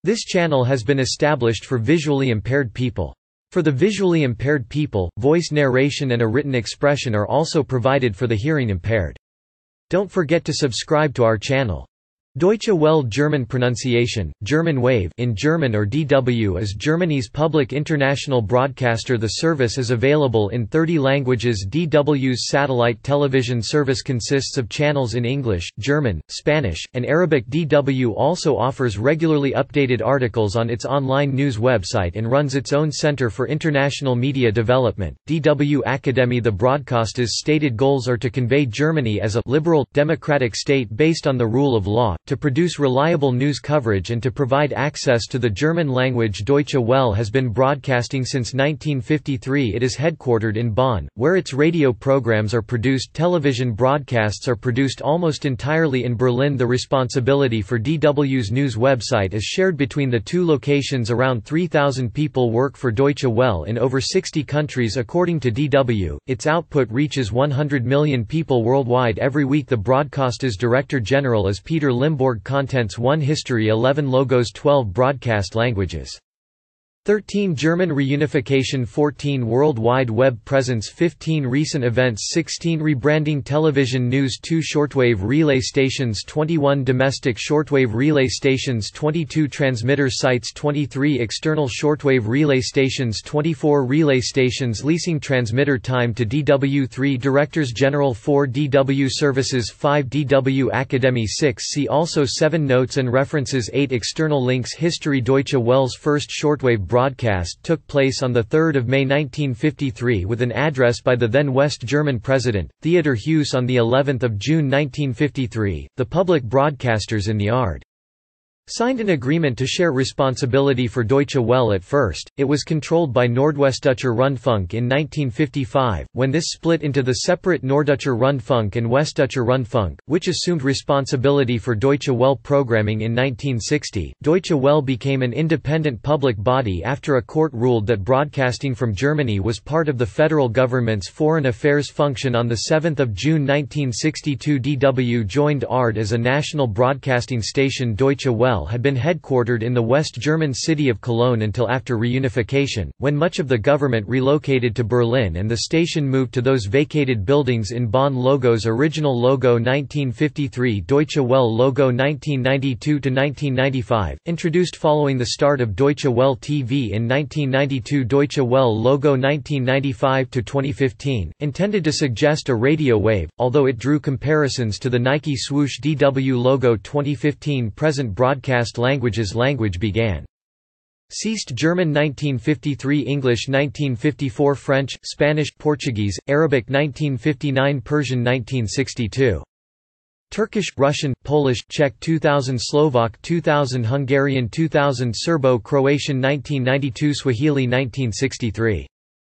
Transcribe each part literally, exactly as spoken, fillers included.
This channel has been established for visually impaired people. For the visually impaired people, voice narration and a written expression are also provided for the hearing impaired. Don't forget to subscribe to our channel. Deutsche Welle German pronunciation, German Wave in German or D W is Germany's public international broadcaster. The service is available in thirty languages. D W's satellite television service consists of channels in English, German, Spanish, and Arabic. D W also offers regularly updated articles on its online news website and runs its own Center for International Media Development, D W Academy. The broadcaster's stated goals are to convey Germany as a liberal, democratic state based on the rule of law, to produce reliable news coverage and to provide access to the German language. Deutsche Welle has been broadcasting since nineteen fifty-three. It is headquartered in Bonn, where its radio programs are produced. Television broadcasts are produced almost entirely in Berlin. The responsibility for D W's news website is shared between the two locations. Around three thousand people work for Deutsche Welle in over sixty countries. According to D W, its output reaches one hundred million people worldwide every week. The broadcaster's director general is Peter Limbourg. Contents: one History, eleven Logos, twelve Broadcast languages, thirteen German reunification, fourteen World Wide Web presence, fifteen Recent events, sixteen Rebranding, television news, two Shortwave relay stations, twenty-one Domestic shortwave relay stations, twenty-two Transmitter sites, twenty-three External shortwave relay stations, twenty-four Relay stations. Leasing, transmitter time to D W, three Directors General, four D W Services, five D W Academy, six See also seven Notes and references, eight External links. History. Deutsche Welle's first shortwave broadcast took place on the third of May nineteen fifty-three with an address by the then West German President, Theodor Heuss. On the eleventh of June nineteen fifty-three, the public broadcasters in the A R D signed an agreement to share responsibility for Deutsche Welle. At first, it was controlled by Nordwestdeutscher Rundfunk. In nineteen fifty-five, when this split into the separate Norddeutscher Rundfunk and Westdeutscher Rundfunk, which assumed responsibility for Deutsche Welle programming in nineteen sixty, Deutsche Welle became an independent public body after a court ruled that broadcasting from Germany was part of the federal government's foreign affairs function. On the seventh of June nineteen sixty-two, D W joined A R D as a national broadcasting station. Deutsche Welle had been headquartered in the West German city of Cologne until after reunification, when much of the government relocated to Berlin and the station moved to those vacated buildings in Bonn. Logos. Original logo nineteen fifty-three, Deutsche Welle logo nineteen ninety-two to nineteen ninety-five, introduced following the start of Deutsche Welle T V in nineteen ninety-two. Deutsche Welle logo nineteen ninety-five to twenty fifteen, intended to suggest a radio wave, although it drew comparisons to the Nike swoosh. D W logo twenty fifteen. Present broadcast languages. Language began. Ceased German nineteen fifty-three, English nineteen fifty-four, French, Spanish, Portuguese, Arabic nineteen fifty-nine, Persian nineteen sixty-two. Turkish, Russian, Polish, Czech two thousand, Slovak two thousand, Hungarian two thousand, Serbo-Croatian nineteen ninety-two, Swahili nineteen sixty-three.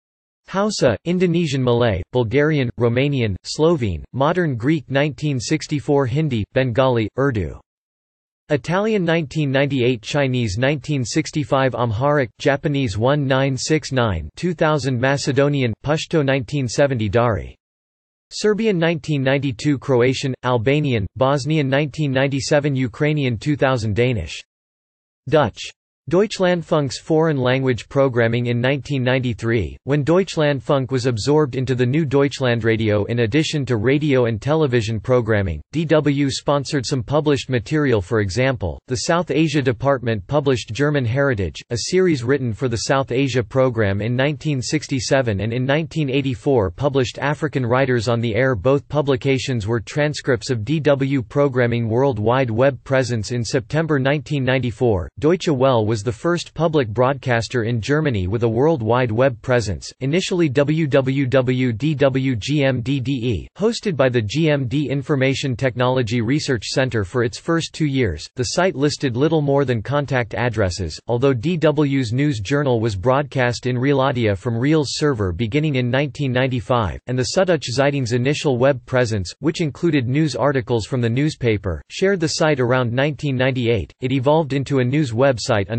Hausa, Indonesian, Malay, Bulgarian, Romanian, Slovene, Modern Greek nineteen sixty-four, Hindi, Bengali, Urdu. Italian nineteen ninety-eight, Chinese nineteen sixty-five, Amharic, Japanese nineteen sixty-nine, two thousand, Macedonian, Pashto nineteen seventy, Dari. Serbian nineteen ninety-two, Croatian, Albanian, Bosnian nineteen ninety-seven, Ukrainian two thousand, Danish. Dutch. Deutschlandfunk's foreign language programming in nineteen ninety-three, when Deutschlandfunk was absorbed into the new Deutschlandradio. In addition to radio and television programming, D W sponsored some published material. For example, the South Asia Department published German Heritage, a series written for the South Asia program in nineteen sixty-seven, and in nineteen eighty-four published African Writers on the Air. Both publications were transcripts of D W programming. World Wide Web presence. In September nineteen ninety-four, Deutsche Welle was was the first public broadcaster in Germany with a World Wide Web presence, initially w w w dot d w g m d d e, hosted by the G M D Information Technology Research Center. For its first two years, the site listed little more than contact addresses, although D W's news journal was broadcast in Realaudio from Real's server beginning in nineteen ninety-five, and the Süddeutsche Zeitung's initial web presence, which included news articles from the newspaper, shared the site around nineteen ninety-eight. It evolved into a news website under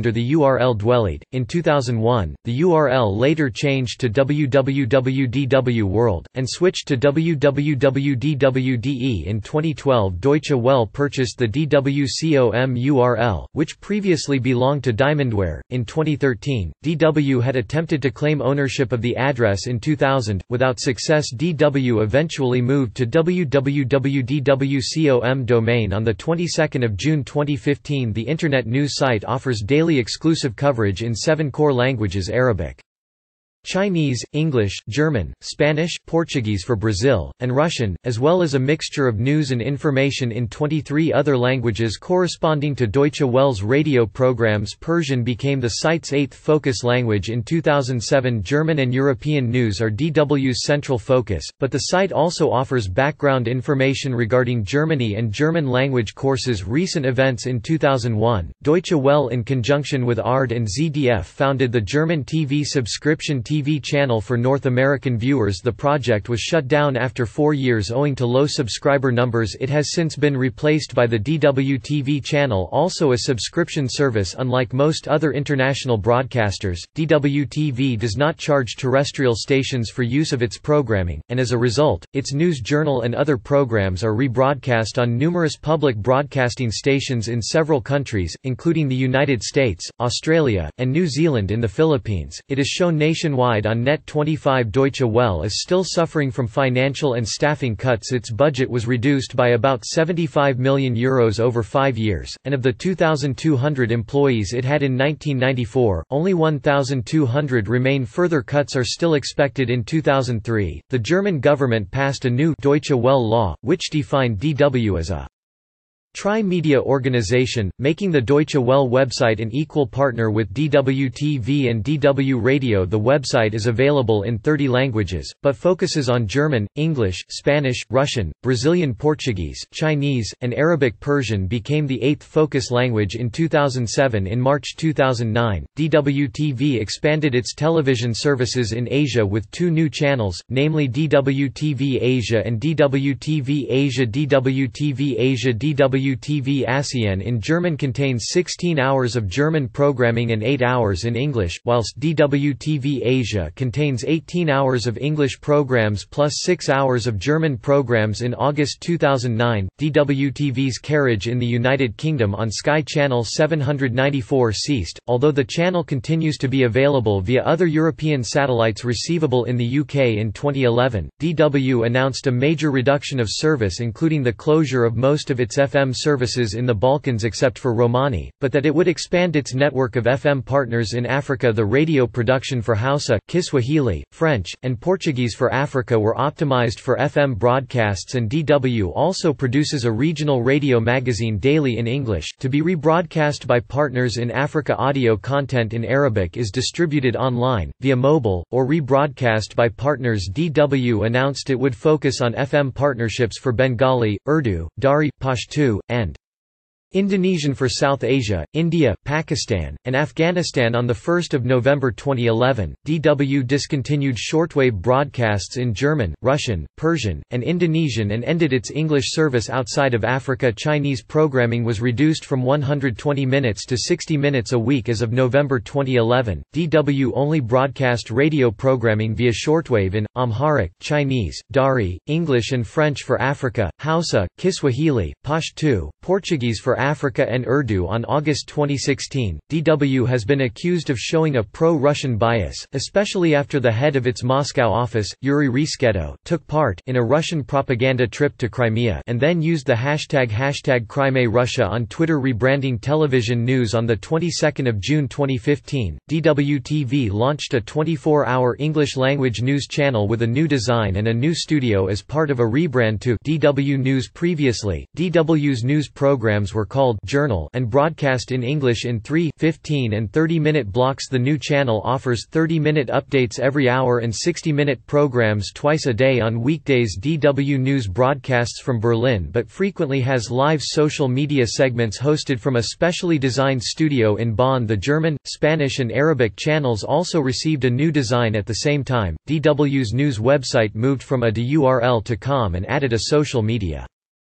under the U R L ʻdɔytʃə. In two thousand one, the U R L later changed to w w w dot d w world, and switched to w w w dot d w dot d e. In twenty twelve, Deutsche Welle purchased the d w com U R L, which previously belonged to Diamondware. In twenty thirteen, D W had attempted to claim ownership of the address in two thousand. Without success, D W eventually moved to w w w dot d w com domain on the twenty-second of June twenty fifteen. The Internet news site offers daily exclusive coverage in seven core languages: Arabic, Chinese, English, German, Spanish, Portuguese for Brazil, and Russian, as well as a mixture of news and information in twenty-three other languages corresponding to Deutsche Welle's radio programs. Persian became the site's eighth focus language in two thousand seven. German and European news are D W's central focus, but the site also offers background information regarding Germany and German language courses. Recent events: in two thousand one, Deutsche Welle in conjunction with A R D and Z D F founded the German T V subscription T V channel for North American viewers. The project was shut down after four years owing to low subscriber numbers. It has since been replaced by the D W T V channel, also a subscription service. Unlike most other international broadcasters, D W T V does not charge terrestrial stations for use of its programming, and as a result, its news journal and other programs are rebroadcast on numerous public broadcasting stations in several countries, including the United States, Australia, and New Zealand. In the Philippines, it is shown nationwide on Net twenty-five. Deutsche Welle is still suffering from financial and staffing cuts. Its budget was reduced by about seventy-five million euros over five years, and of the two thousand two hundred employees it had in nineteen ninety-four, only one thousand two hundred remain. Further cuts are still expected in two thousand three. The German government passed a new Deutsche Welle law, which defined D W as a tri-media organization, making the Deutsche Welle website an equal partner with D W T V and D W Radio. The website is available in thirty languages, but focuses on German, English, Spanish, Russian, Brazilian Portuguese, Chinese, and Arabic. Persian became the eighth focus language in two thousand seven. In March two thousand nine, D W T V expanded its television services in Asia with two new channels, namely D W T V Asia and D W T V Asia. D W T V Asia D W T V ASEAN in German contains sixteen hours of German programming and eight hours in English, whilst D W T V Asia contains eighteen hours of English programs plus six hours of German programs. In August two thousand nine, D W T V's carriage in the United Kingdom on Sky Channel seven hundred ninety-four ceased, although the channel continues to be available via other European satellites receivable in the U K. In twenty eleven, D W announced a major reduction of service, including the closure of most of its F M services in the Balkans except for Romani, but that it would expand its network of F M partners in Africa. The radio production for Hausa, Kiswahili, French, and Portuguese for Africa were optimized for F M broadcasts, and D W also produces a regional radio magazine daily in English, to be rebroadcast by partners in Africa. Audio content in Arabic is distributed online, via mobile, or rebroadcast by partners. D W announced it would focus on F M partnerships for Bengali, Urdu, Dari, Pashto, and Indonesian for South Asia, India, Pakistan, and Afghanistan. On the first of November twenty eleven, D W discontinued shortwave broadcasts in German, Russian, Persian, and Indonesian and ended its English service outside of Africa. Chinese programming was reduced from one hundred twenty minutes to sixty minutes a week as of November twenty eleven. D W only broadcast radio programming via shortwave in Amharic, Chinese, Dari, English and French for Africa, Hausa, Kiswahili, Pashto, Portuguese for Africa and Urdu. On August twenty sixteen, D W has been accused of showing a pro-Russian bias, especially after the head of its Moscow office, Yuri Risketo, took part in a Russian propaganda trip to Crimea and then used the hashtag hashtag Crimea Russia on Twitter. Rebranding television news. On the twenty-second of June twenty fifteen, D W T V launched a twenty-four hour English-language news channel with a new design and a new studio as part of a rebrand to D W News. Previously, D W's news programs were called Journal and broadcast in English in three, fifteen and thirty minute blocks. The new channel offers thirty minute updates every hour and sixty minute programs twice a day on weekdays. D W News broadcasts from Berlin but frequently has live social media segments hosted from a specially designed studio in Bonn. The German, Spanish and Arabic channels also received a new design at the same time. D W's news website moved from a to U R L to com and added a social media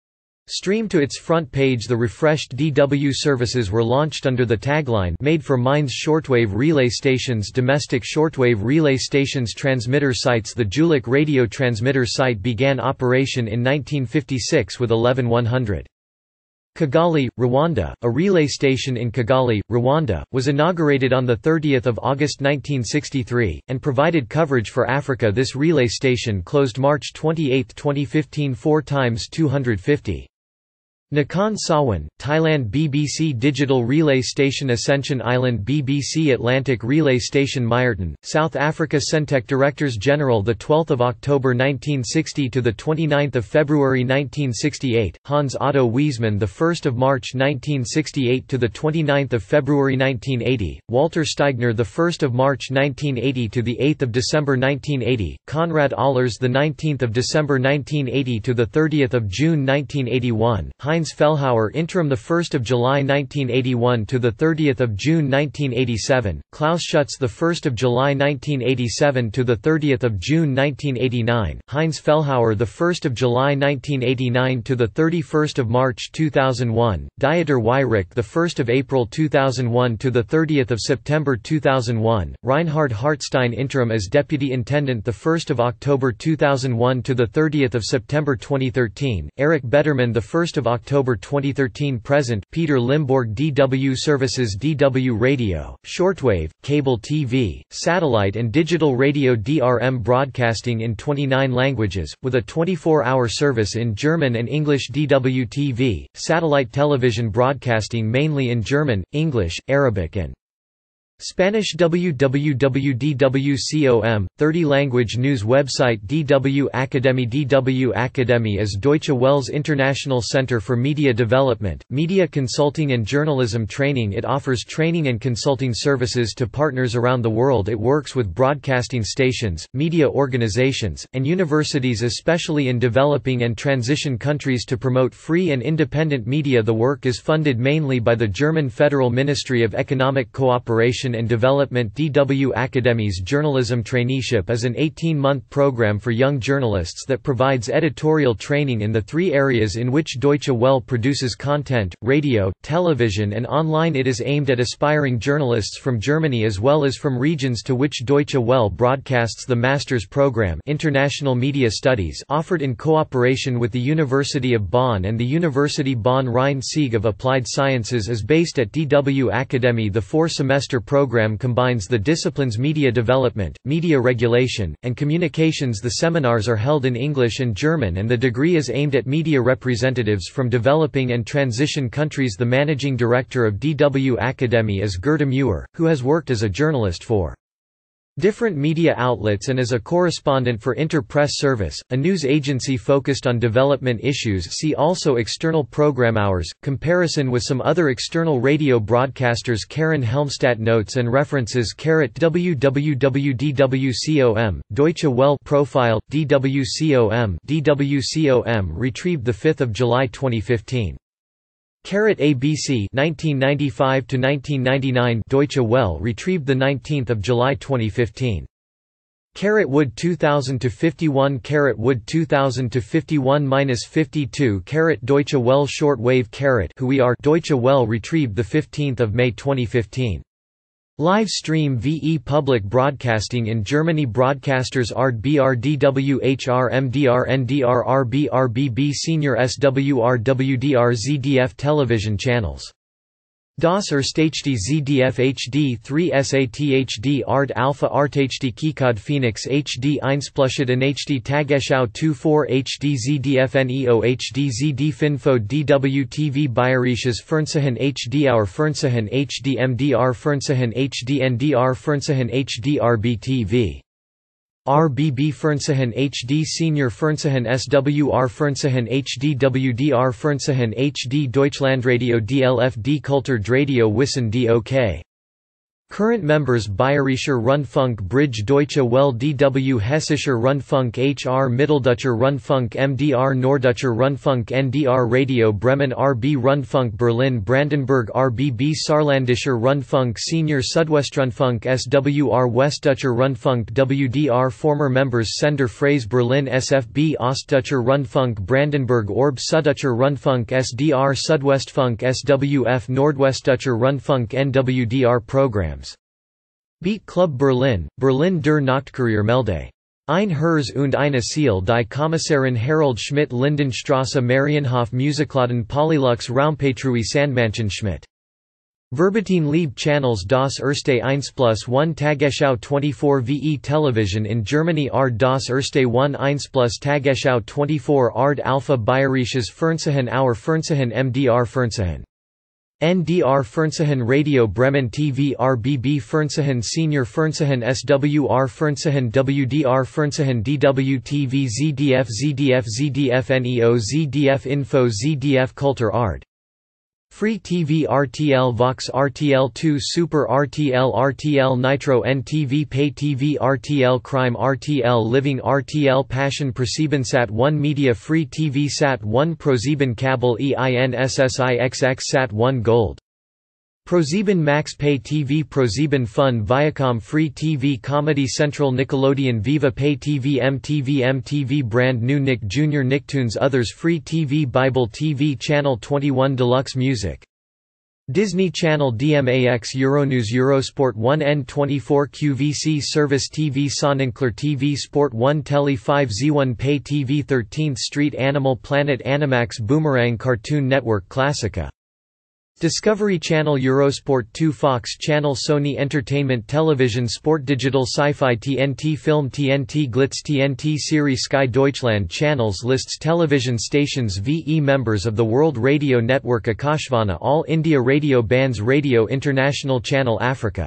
Streamed to its front page, the refreshed D W services were launched under the tagline "Made for Minds Shortwave Relay Stations." Domestic shortwave relay stations transmitter sites. The Julik radio transmitter site began operation in nineteen fifty-six with eleven one hundred. Kigali, Rwanda, a relay station in Kigali, Rwanda, was inaugurated on the thirtieth of August nineteen sixty-three, and provided coverage for Africa. This relay station closed March twenty-eighth twenty fifteen four times two hundred fifty. Nakhon Sawan, Thailand. B B C Digital Relay Station Ascension Island. B B C Atlantic Relay Station Meyerton, South Africa. Centec Directors General, the twelfth of October nineteen sixty to the twenty-ninth of February nineteen sixty-eight. Hans Otto Wiesmann, the first of March nineteen sixty-eight to the twenty-ninth of February nineteen eighty. Walter Steigner, the first of March nineteen eighty to the eighth of December nineteen eighty. Konrad Ahlers, the nineteenth of December nineteen eighty to the thirtieth of June nineteen eighty-one. Heinz Fellhauer, interim, the first of July nineteen eighty-one to the thirtieth of June nineteen eighty-seven. Klaus Schutz, the first of July nineteen eighty-seven to the thirtieth of June nineteen eighty-nine. Heinz Fellhauer, the first of July nineteen eighty-nine to the thirty-first of March two thousand one. Dieter Weyrich, the first of April two thousand one to the thirtieth of September two thousand one. Reinhard Hartstein, interim as deputy intendant, the first of October two thousand one to the thirtieth of September twenty thirteen. Eric Betterman, the first of October twenty thirteen present. Peter Limbourg. D W services. D W radio, shortwave, cable T V, satellite and digital radio. D R M broadcasting in twenty-nine languages, with a twenty-four hour service in German and English. D W T V, satellite television broadcasting mainly in German, English, Arabic and Spanish. W W W D W com, thirty language news website. D W Academy. D W Academy is Deutsche Welle's international center for media development, media consulting and journalism training. It offers training and consulting services to partners around the world. It works with broadcasting stations, media organizations, and universities, especially in developing and transition countries, to promote free and independent media. The work is funded mainly by the German Federal Ministry of Economic Cooperation and Development. D W Academy's journalism traineeship is an eighteen-month program for young journalists that provides editorial training in the three areas in which Deutsche Welle produces content: radio, television and online. It is aimed at aspiring journalists from Germany as well as from regions to which Deutsche Welle broadcasts. The master's program, International Media Studies, offered in cooperation with the University of Bonn and the University Bonn-Rhein-Sieg of Applied Sciences, is based at D W Academy. The four-semester program combines the disciplines media development, media regulation, and communications. The seminars are held in English and German, and the degree is aimed at media representatives from developing and transition countries. The managing director of D W Academy is Gerda Muir, who has worked as a journalist for different media outlets and as a correspondent for Inter-Press Service, a news agency focused on development issues. See also External program hours, comparison with some other external radio broadcasters. Karen Helmstadt. Notes and references. W W W D W com, Deutsche Welle profile, D W com, D W com, retrieved the fifth of July twenty fifteen. A B C nineteen ninety-five to nineteen ninety-nine, Deutsche Welle, retrieved the nineteenth of July twenty fifteen. Wood two thousand to fifty-one, Wood two thousand to fifty-one to fifty-two, Deutsche Welle shortwave, Who We Are, Deutsche Welle, retrieved the fifteenth of May twenty fifteen. Live stream V E Public Broadcasting in Germany. Broadcasters A R D B R D W H R M D R N D R R B R B B Senior S W R W D R Z D F television channels. Das erste H D Z D F H D three S A T H D A R D Alpha Art H D Keycode Phoenix H D Einsplushed in H D Tagesschau twenty-four H D Z D F Neo H D Z D Finfo D W T V Bayerisches Fernsehen H D Our Fernsehen H D M D R Fernsehen H D N D R Fernsehen H D R B T V R B B Fernsehen H D Senior Fernsehen S W R Fernsehen H D W D R Fernsehen H D Deutschlandradio D L F D Kulturradio Wissen D O K Current members: Bayerischer Rundfunk, Bridge, Deutsche Welle, D W, Hessischer Rundfunk, H R, Mitteldeutscher Rundfunk, M D R, Norddeutscher Rundfunk, N D R, Radio Bremen, R B Rundfunk, Berlin Brandenburg, R B B, Saarländischer Rundfunk, Senior Südwestrundfunk, S W R, Westdeutscher Rundfunk, W D R. Former members: Sender Phrase, Berlin, S F B, Ostdeutscher Rundfunk, Brandenburg, Orb, Süddeutscher Rundfunk, S D R, Südwestfunk, S W F, Nordwestdeutscher Rundfunk, N W D R. Programs. Beat Club Berlin, Berlin der Nachtkurier Melde. Ein Herz und eine Seele, die Kommissarin Harold Schmidt, Lindenstrasse, Marienhof, Musikladen, Polylux, Raumpatrouille, Sandmansion, Schmidt. Verboten Liebe Channels, das erste eins plus eins Tagesschau twenty-four V E Television in Germany, Ard das erste one eins plus Tagesschau twenty-four Ard Alpha Bayerisches Fernsehen, Our Fernsehen, M D R Fernsehen. N D R Fernsehen, Radio Bremen, T V, R B B Fernsehen, Senior Fernsehen, S W R Fernsehen, W D R Fernsehen, D W T V, Z D F, Z D F, Z D F Neo, Z D F Info, Z D F Kultur Ard. Free T V, R T L Vox, R T L two Super, R T L, R T L Nitro, N T V Pay T V, R T L Crime, R T L Living, R T L Passion, ProSieben Sat one Media, Free T V, Sat one ProSieben Kabel, E I N S S I X X, Sat one Gold. ProSieben Max Pay T V, ProSieben Fun, Viacom, Free T V, Comedy Central, Nickelodeon, Viva Pay T V, M T V, M T V Brand New, Nick Junior, Nicktoons, Others, Free T V, Bible T V, Channel twenty-one, Deluxe Music, Disney Channel, D M A X, Euronews, Eurosport one, N twenty-four, Q V C Service T V, Sonincler T V, Sport one, Tele five, Z one, Pay T V, thirteenth Street, Animal Planet, Animax, Boomerang, Cartoon Network, Classica, Discovery Channel, Eurosport two, Fox Channel, Sony Entertainment Television, Sport Digital, Sci-Fi, T N T Film, T N T Glitz, T N T Series, Sky Deutschland Channels. Lists television stations. V E Members of the World Radio Network, Akashvana, All India Radio Bands, Radio International Channel, Africa,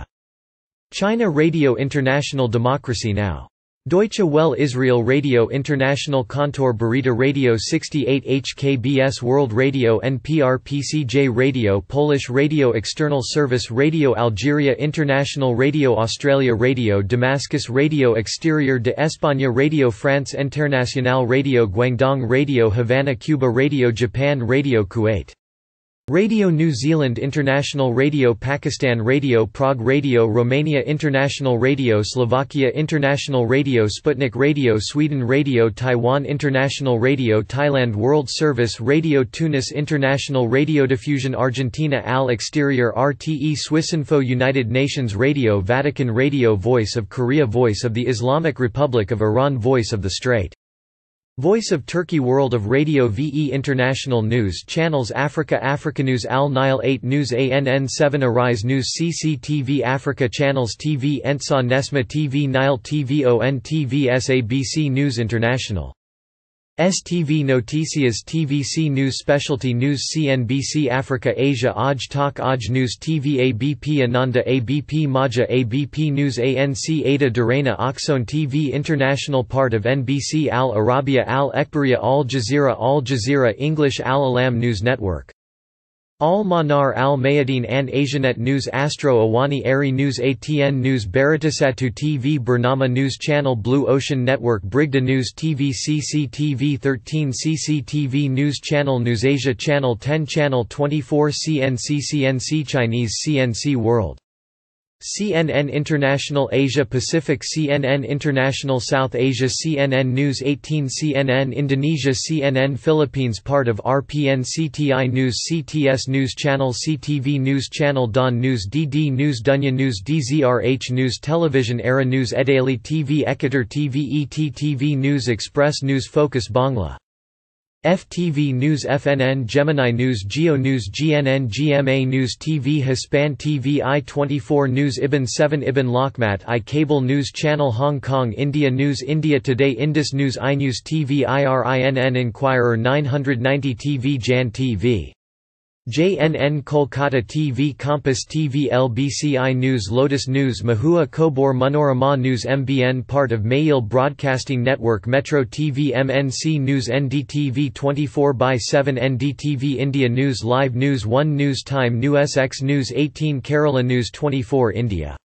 China, Radio International, Democracy Now!, Deutsche Welle, Israel, Radio International, Kontor Barita, Radio sixty-eight, H K B S World Radio, N P R, P C J Radio, Polish Radio External Service, Radio Algeria International, Radio Australia, Radio Damascus, Radio Exterior de España, Radio France Internationale, Radio Guangdong, Radio Havana, Cuba, Radio Japan, Radio Kuwait, Radio New Zealand International, Radio Pakistan, Radio Prague, Radio Romania International, Radio Slovakia International, Radio Sputnik, Radio Sweden, Radio Taiwan International, Radio Thailand World Service, Radio Tunis International, Radio Diffusion Argentina, Al Exterior, R T E Swissinfo, United Nations Radio Vatican, Radio Voice of Korea, Voice of the Islamic Republic of Iran, Voice of the Strait, Voice of Turkey, World of Radio, V E International News Channels, Africa, Africa News, Al Nile eight News, A N N seven, Arise News, C C T V Africa Channels, T V Ensa, Nesma T V, Nile T V, O N T V, S A B C News International, S T V Noticias, T V C News, Specialty News, C N B C Africa, Asia, Aj Tak, Aj News, T V, A B P Ananda, A B P Maja, A B P News, A N C Ada Durrani, Oxone T V International, part of N B C, Al Arabiya, Al Ekbaria, Al Jazeera, Al Jazeera English, Al Alam News Network, Al Manar, Al Mayadeen, and Asianet News, Astro Awani, Ari News, A T N News, Baratasatu T V, Burnama News Channel, Blue Ocean Network, Brigda News T V, C C T V thirteen, C C T V News Channel, NewsAsia Channel ten, Channel twenty-four, C N C, C N C Chinese, C N C World, C N N International, Asia Pacific, C N N International, South Asia, C N N News eighteen, C N N Indonesia, C N N Philippines, part of R P N, C T I News, C T S News Channel, C T V News Channel, Dawn News, D D News, Dunya News, D Z R H News Television, Era News, Edaily T V, Ekater T V, E T T V News, Express News, Focus Bangla, F T V News, F N N, Gemini News, Geo News, G N N, G M A News, T V Hispan T V, I twenty-four News, Ibn seven, Ibn Lokmat, I Cable News Channel, Hong Kong, India News, India Today, Indus News, iNews T V, I R I N N, Inquirer nine ninety T V, Jan T V. J N N Kolkata T V Campus T V L B C I News Lotus News Mahua Kobor Manorama News M B N part of Mail Broadcasting Network Metro T V M N C News N D T V twenty-four by seven N D T V India News Live News one News Time News S X News eighteen Kerala News twenty-four India